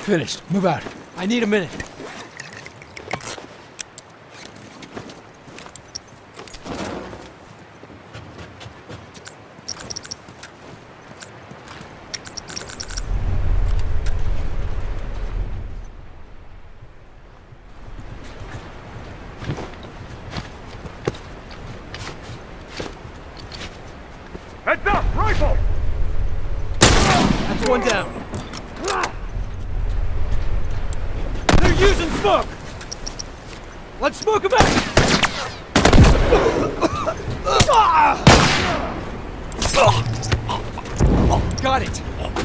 Finished. Move out. I need a minute. Heads up! Rifle! That's one down. They're using smoke! Let's smoke them out! Got it!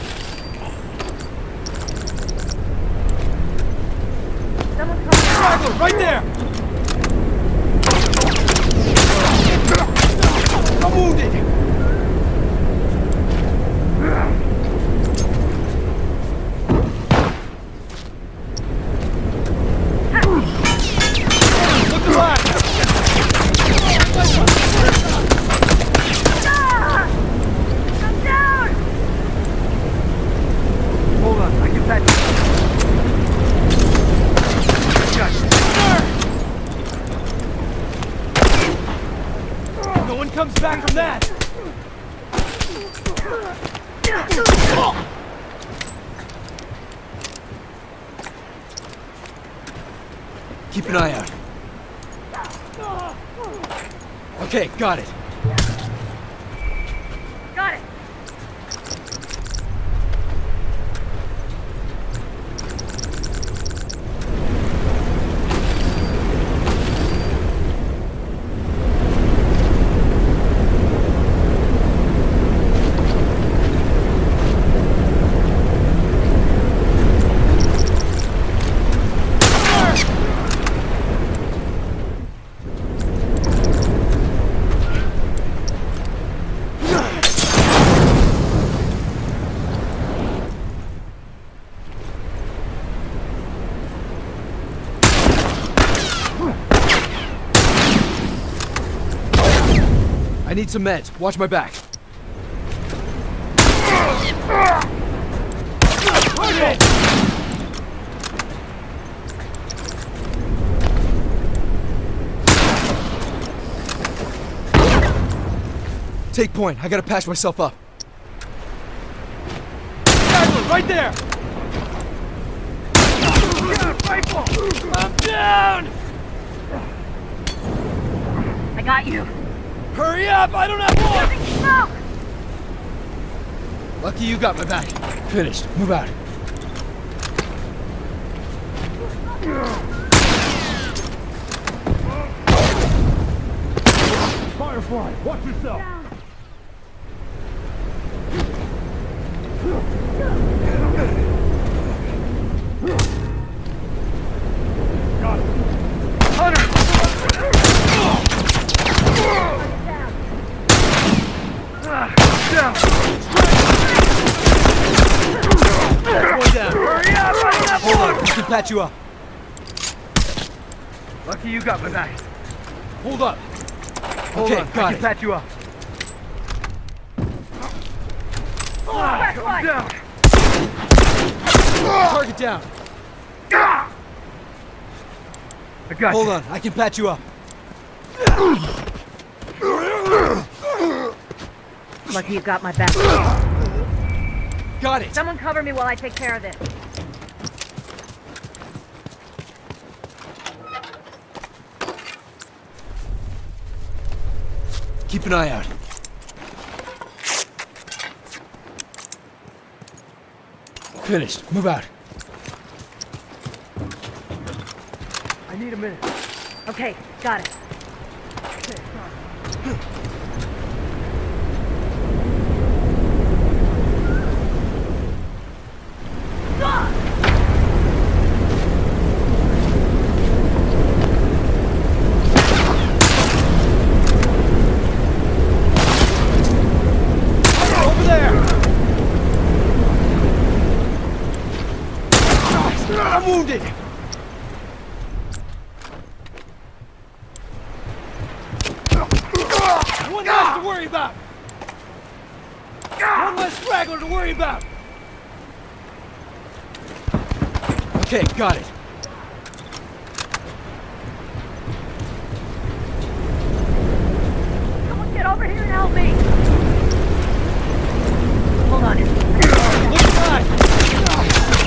Someone's coming. Straggler, right there! I'm wounded! Look alive! I'm down! Hold on, I can patch No one comes back from that! Keep an eye out. Okay, got it. Got it! I need some meds. Watch my back. Take point. I gotta patch myself up. Straggler, right there! I'm down! I got you. Hurry up! I don't have more! Using smoke! Lucky you got my back. Finished. Move out. Firefly, watch yourself! Got it! Hunter! Down! One down. Hurry up! I don't have Hold on. more! I can patch you up. Lucky you got my back. Hold up. Hold Okay, on, got I it. can patch you up. Firefly! I'm down! Target down. I got Hold you. on. I can patch you up. Lucky you got my back. Got it. Someone cover me while I take care of this. Keep an eye out. Finished. Move out. I need a minute. Okay, got it. Over there! I'm wounded! One less to worry about! One less straggler to worry about! Okay, got it. Someone get over here and help me! Hold on. Look inside!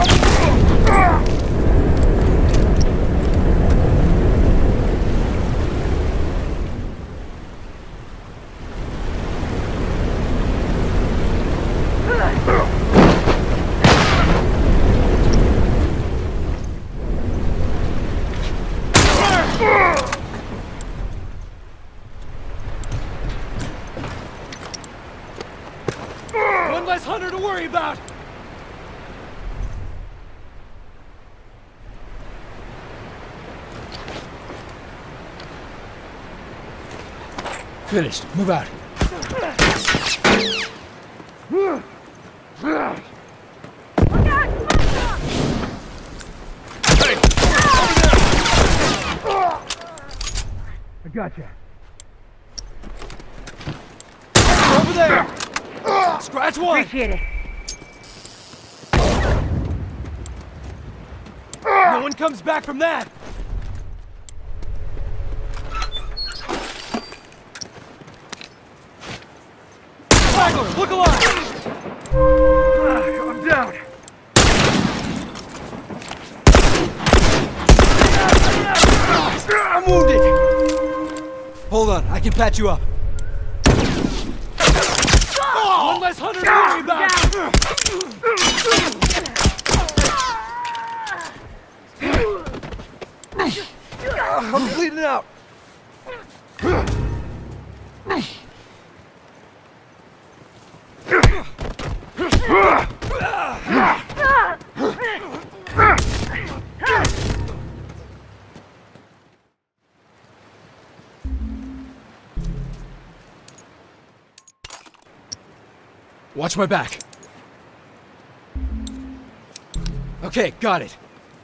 One less hunter to worry about! Finished. Move out. Look out! I gotcha. Over there! Scratch one! Appreciate it. No one comes back from that! Flagler, look alive! I'm down. I'm wounded! Hold on, I can patch you up. One less hunter to worry about! I'm bleeding out! Watch my back. Okay, got it.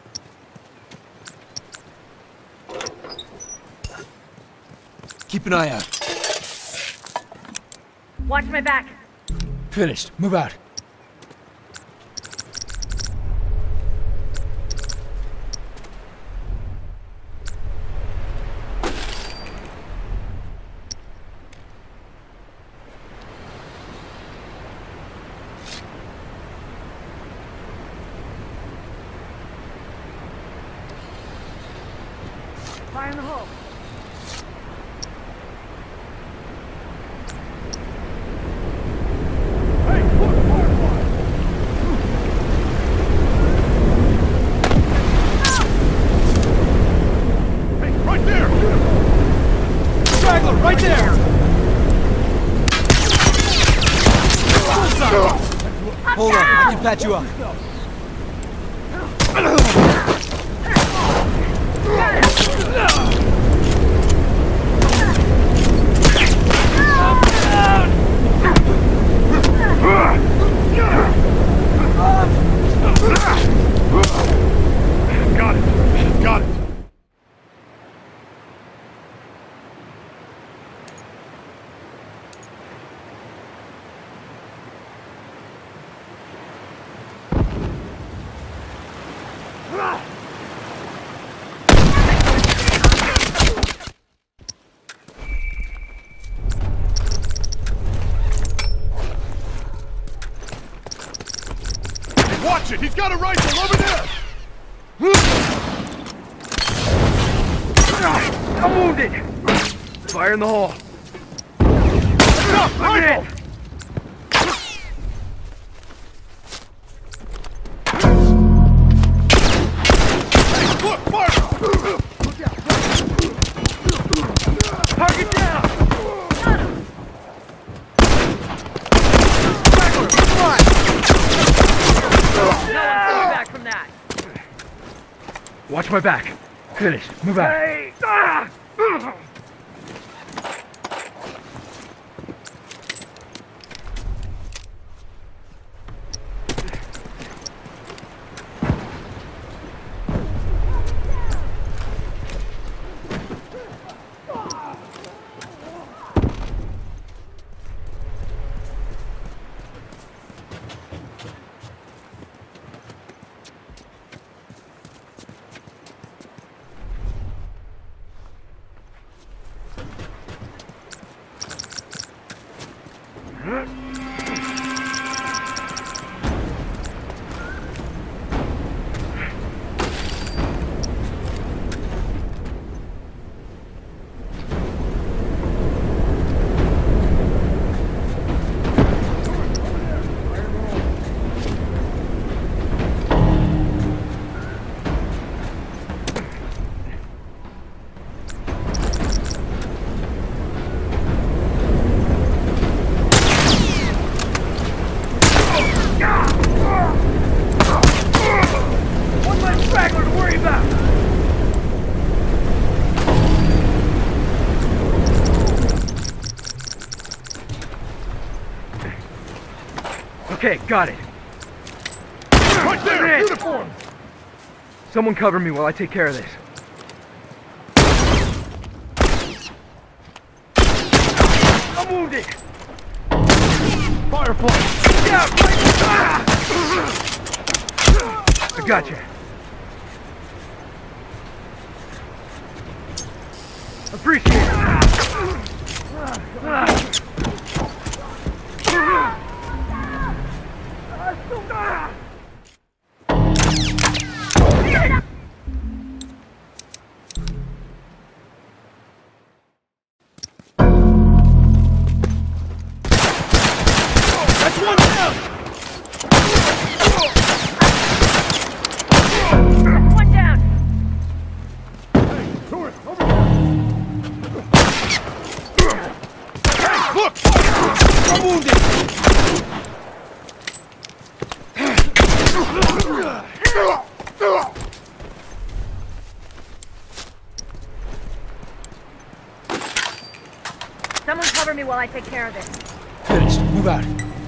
Keep an eye out. Watch my back. Finished. Move out. Fire in the hole. Right there! Straggler, right there! Hold on, I can patch you up. Got it! Got it! Watch it! He's got a rifle over there! I'm wounded. Fire in the hole. Stop! I'm Rifle! hit. Look! Fire! Target down. No one's coming back from that. Watch my back. Finished. Move out. Hey. Okay, got it. Right there! In. Uniform! Someone cover me while I take care of this. I'm wounded! Firefly! Yeah, right. I gotcha. Appreciate it. That's one down! One down. Hey, tourist, over here! Hey, look! I'm wounded! Someone cover me while I take care of this. Finished. Move out.